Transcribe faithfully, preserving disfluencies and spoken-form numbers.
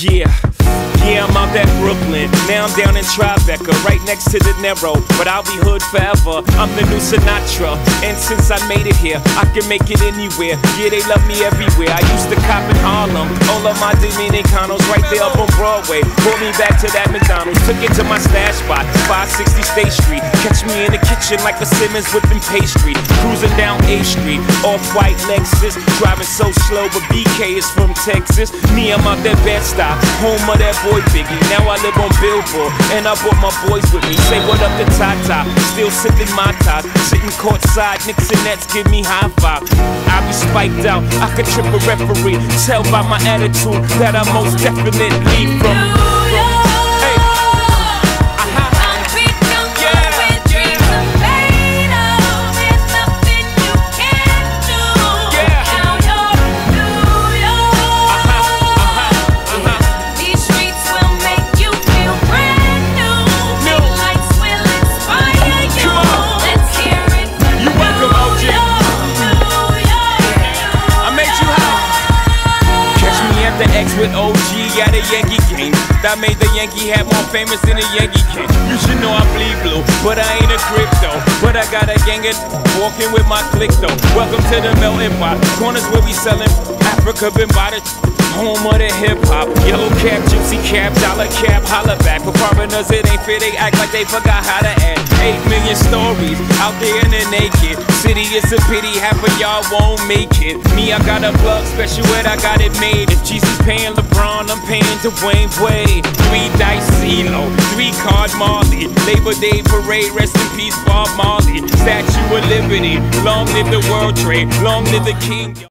Yeah, yeah, I'm out at Brooklyn. Now I'm down in Tribeca, right next to De Niro. But I'll be hood forever, I'm the new Sinatra. And since I made it here, I can make it anywhere. Yeah, they love me everywhere. I used to cop in Harlem, all of my Dominicanos right there up on Broadway. Pulled me back to that McDonald's, took it to my stash spot, five sixty State Street. Catch me in the kitchen like a Simmons whipping pastry. Cruising down A Street, off-white Lexus. Driving so slow, but B K is from Texas. Me, I'm out that Bed-Stuy, home of that boy Biggie. Now I live on Billboard, and I brought my boys with me. Say what up to Tata, still sipping my top. Sitting courtside, Knicks and Nets give me high five. I be spiked out, I could trip a referee. Tell by my attitude that I most definitely from. With O G at a Yankee game that made the Yankee hat more famous than a Yankee king. You should know I bleed blue, but I ain't a crypto. But I got a gang of walking with my click though. Welcome to the melting pot, corners where we sellin' Africa been by the home of the hip hop. Yellow cap, gypsy cap, dollar cap, holla back. For foreigners it ain't fair, they act like they forgot how to act. Eight million stories out there in the naked city. It's a pity half of y'all won't make it. Me, I got a plug special ed, I got it made. If Jesus paying LeBron, I'm paying Dwayne Wade. Three dice CeeLo, three card Marley. Labor Day parade, rest in peace Bob Marley. Statue of Liberty, long live the World Trade, long live the King.